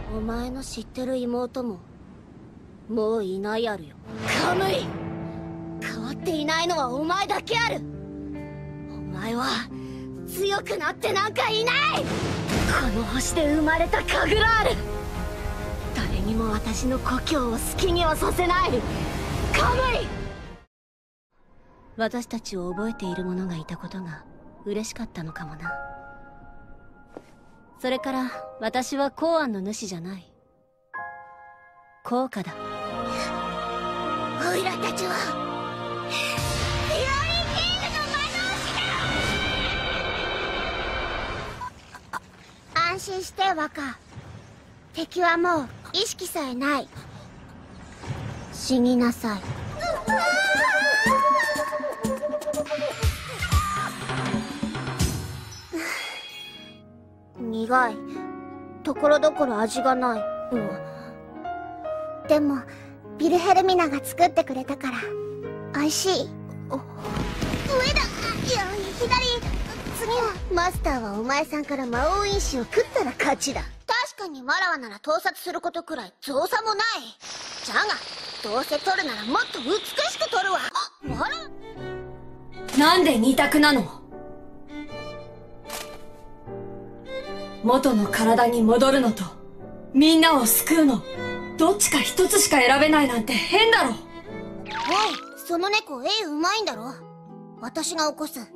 お前の知ってる妹ももういないあるよ。カムイ、変わっていないのはお前だけある。お前は強くなってなんかいない。この星で生まれたカグラール、誰にも私の故郷を好きにはさせない。カムイ、私たちを覚えている者がいたことが嬉しかったのかもな。それから私は公安の主じゃない、効果だ。オイラたちはフィオリーキングの魔導士だ。安心して若、敵はもう意識さえない。死になさい。苦い、ところどころ味がない。でもビルヘルミナが作ってくれたから美味しい。上だ。いや左。次はマスターはお前さんから魔王因子を食ったら勝ちだ。確かにわらわなら盗撮することくらい造作もない。じゃがどうせ取るならもっと美しく取るわ。わら、 なんで二択なの？元の体に戻るのとみんなを救うの、どっちか一つしか選べないなんて変だろ。おい、 その猫絵うまいんだろ。私が起こす。かわ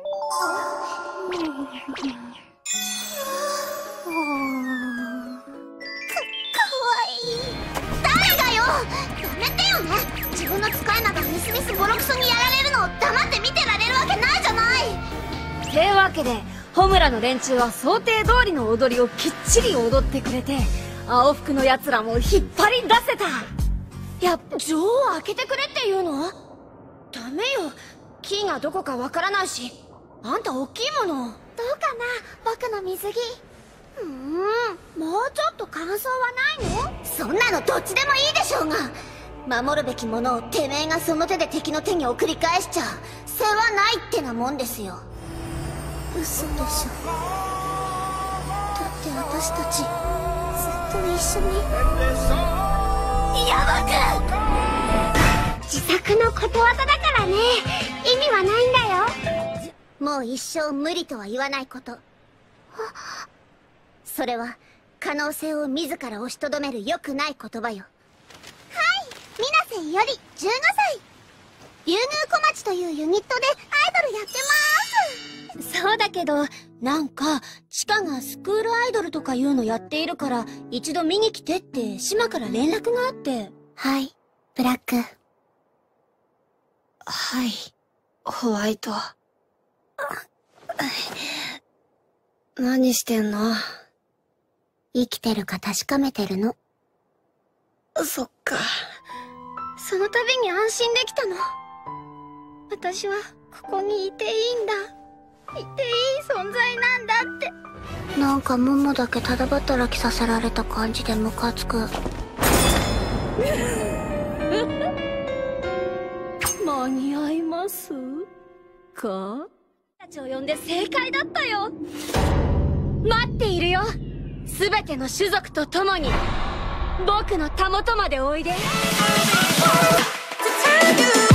いい。誰がよ。やめてよね。自分の使いながミスミスボロクソにやられるのを黙って見てられるわけないじゃない。 てわけでホムラの連中は想定通りの踊りをきっちり踊ってくれて、青服の奴らも引っ張り出せた。 やっぱ錠を開けてくれって言うの？ダメよ、キーがどこかわからないし。あんた大きいもの。どうかな、僕の水着。もうちょっと感想はないの？そんなのどっちでもいいでしょうが、守るべきものをてめえがその手で敵の手に送り返しちゃ世話ないってなもんですよ。嘘でしょ。だって私たちずっと一緒に。ヤバく自作のことわざだからね、意味はないんだよ。もう一生無理とは言わないこと。それは可能性を自ら押しとどめる良くない言葉よ。はい、水瀬より15歳、竜宮小町というユニットでアイドルやってます。そうだけど、なんかチカがスクールアイドルとかいうのやっているから一度見に来てって島から連絡があって。はい、ブラック。 はい、ホワイト。何してんの？ 生きてるか確かめてるの。 そっか。 その度に安心できたの。私はここにいていいんだ、いていい存在なんだって。なんかモモだけただ働きさせられた感じでムカつく。間に合いますか？たちを呼んで正解だったよ。待っているよ、すべての種族と共に。僕のたもとまでおいで。